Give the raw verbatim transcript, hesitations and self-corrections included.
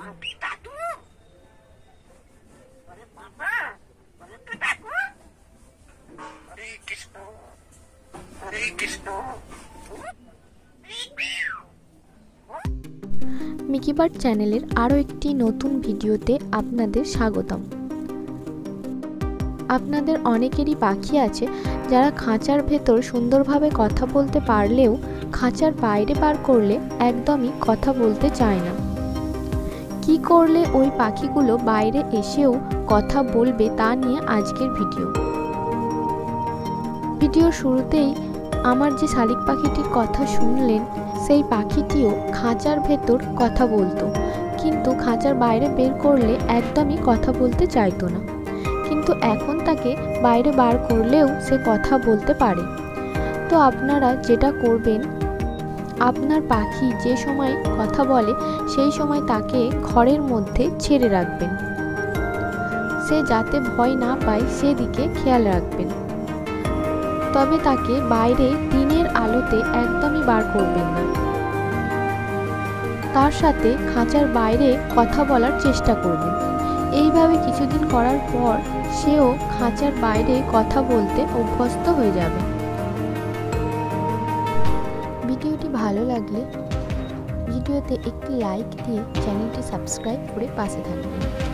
Mickey bird চ্যানেলের আরও একটি নতুন ভিডিওতে আপনাদের স্বাগতম। আপনাদের অনেকেরই পাখি আছে যারা খাঁচার ভেতর সুন্দরভাবে কথা বলতে পারলেও খাঁচার বাইরে বার করলে একদমই কথা বলতে চায় না। কি করলে ওই পাখিগুলো বাইরে এসেও কথা বলবে তা নিয়ে আজকের ভিডিও। ভিডিও শুরুতেই আমার যে শালিক পাখিটির কথা শুনলেন, সেই পাখিটিও খাঁচার ভেতর কথা বলতো, কিন্তু খাঁচার বাইরে বের করলে একদমই কথা বলতে চাইতো না। কিন্তু এখন তাকে বাইরে বার করলেও সে কথা বলতে পারে। তো আপনারা যেটা করবেন, আপনার পাখি যে সময় কথা বলে সেই সময় তাকে ঘরের মধ্যে ছেড়ে রাখবেন। সে যাতে ভয় না পায় সেদিকে খেয়াল রাখবেন। তবে তাকে বাইরে দিনের আলোতে একদমই বার করবেন না। তার সাথে খাঁচার বাইরে কথা বলার চেষ্টা করবেন। এইভাবে কিছুদিন করার পর সেও খাঁচার বাইরে কথা বলতে অভ্যস্ত হয়ে যাবে। ভিডিওটি ভালো লাগলে ভিডিওতে একটি লাইক দিয়ে চ্যানেলটি সাবস্ক্রাইব করে পাশে থাকবেন।